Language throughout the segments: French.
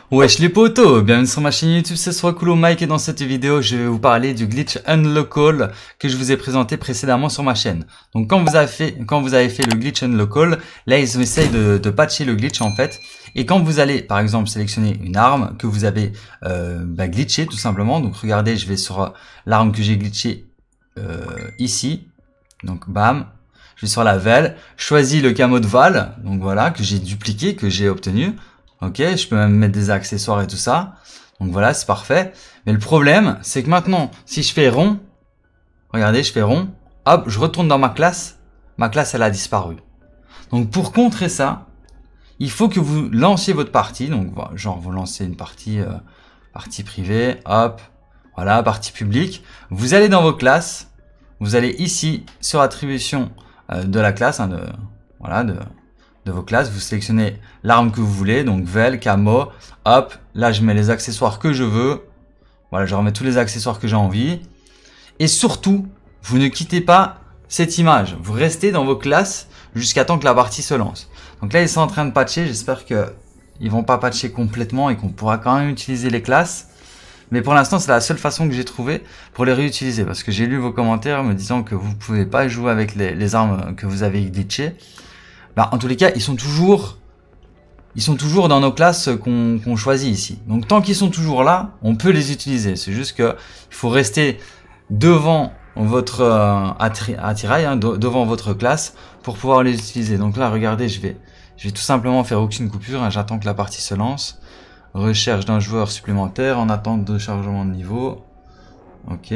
Wesh les potos, bienvenue sur ma chaîne YouTube, c'est Swakulu Mike et dans cette vidéo je vais vous parler du glitch Unlockall que je vous ai présenté précédemment sur ma chaîne. Donc quand vous avez fait le glitch Unlockall, là ils essayent de patcher le glitch en fait. Et quand vous allez par exemple sélectionner une arme que vous avez glitché tout simplement, donc regardez, je vais sur l'arme que j'ai glitché ici, donc bam, je vais sur la Vel, choisis le camo de Val, donc voilà, que j'ai dupliqué, que j'ai obtenu. Ok, je peux même mettre des accessoires et tout ça. Donc voilà, c'est parfait. Mais le problème, c'est que maintenant, si je fais rond, regardez, je fais rond, hop, je retourne dans ma classe. Ma classe, elle a disparu. Donc pour contrer ça, il faut que vous lanciez votre partie. Donc genre, vous lancez une partie, partie privée, hop, voilà, partie publique. Vous allez dans vos classes. Vous allez ici, sur attribution de la classe, hein, de vos classes, vous sélectionnez l'arme que vous voulez, donc Vel, Camo, hop, là je mets les accessoires que je veux, voilà, je remets tous les accessoires que j'ai envie, et surtout, vous ne quittez pas cette image, vous restez dans vos classes jusqu'à temps que la partie se lance. Donc là ils sont en train de patcher, j'espère qu'ils vont pas patcher complètement et qu'on pourra quand même utiliser les classes, mais pour l'instant c'est la seule façon que j'ai trouvé pour les réutiliser, parce que j'ai lu vos commentaires me disant que vous pouvez pas jouer avec les armes que vous avez glitchées. En tous les cas, ils sont toujours dans nos classes qu'on choisit ici. Donc tant qu'ils sont toujours là, on peut les utiliser. C'est juste que il faut rester devant votre attirail, hein, devant votre classe pour pouvoir les utiliser. Donc là, regardez, je vais tout simplement faire aucune coupure. Hein, j'attends que la partie se lance. Recherche d'un joueur supplémentaire en attente de chargement de niveau. Ok.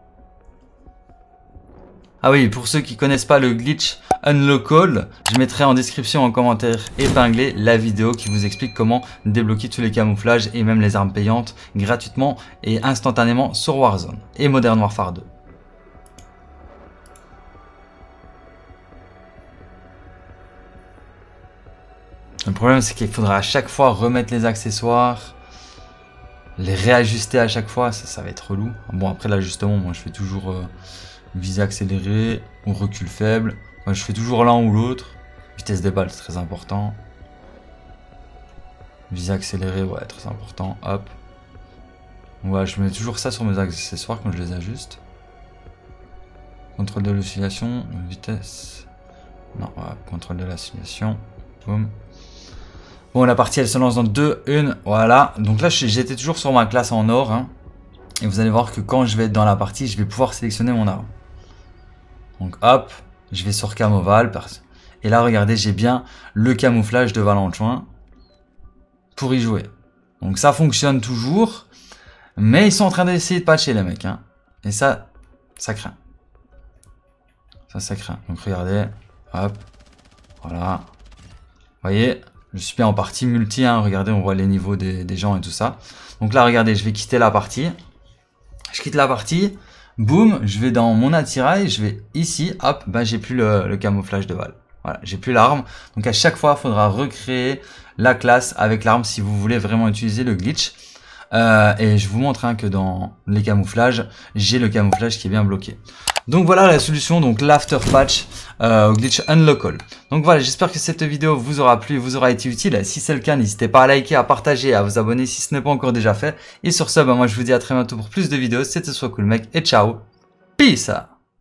Ah oui, pour ceux qui connaissent pas le glitch Unlockall, je mettrai en description en commentaire épinglé la vidéo qui vous explique comment débloquer tous les camouflages et même les armes payantes gratuitement et instantanément sur Warzone et Modern Warfare 2. Le problème c'est qu'il faudra à chaque fois remettre les accessoires, les réajuster à chaque fois, ça va être relou. Bon après l'ajustement, moi je fais toujours visée accélérée ou recul faible. Enfin, je fais toujours l'un ou l'autre. Vitesse des balles, c'est très important. Visée accélérée, ouais, très important. Hop. Ouais, je mets toujours ça sur mes accessoires quand je les ajuste. Contrôle de l'oscillation, vitesse. Non, ouais, contrôle de l'oscillation. Boum. Bon, la partie elle se lance dans 2, 1. Voilà. Donc là, j'étais toujours sur ma classe en or. Hein. Et vous allez voir que quand je vais être dans la partie, je vais pouvoir sélectionner mon arme. Donc hop, je vais sur Camoval. Et là, regardez, j'ai bien le camouflage de Valentin pour y jouer. Donc ça fonctionne toujours. Mais ils sont en train d'essayer de patcher les mecs. Hein. Et ça craint. Ça craint. Donc regardez, hop, voilà. Vous voyez, je suis bien en partie multi. Hein. Regardez, on voit les niveaux des gens et tout ça. Donc là, regardez, je vais quitter la partie. Je quitte la partie. Boum, je vais dans mon attirail, je vais ici, hop, j'ai plus le camouflage de Val. Voilà, j'ai plus l'arme. Donc à chaque fois, il faudra recréer la classe avec l'arme si vous voulez vraiment utiliser le glitch. Et je vous montre hein, que dans les camouflages, j'ai le camouflage qui est bien bloqué. Donc voilà la solution, donc l'after patch au glitch Unlockall. Donc voilà, j'espère que cette vidéo vous aura plu, vous aura été utile. Si c'est le cas, n'hésitez pas à liker, à partager, à vous abonner si ce n'est pas encore déjà fait. Et sur ce, moi je vous dis à très bientôt pour plus de vidéos. C'était Swakulu Mike et ciao, peace.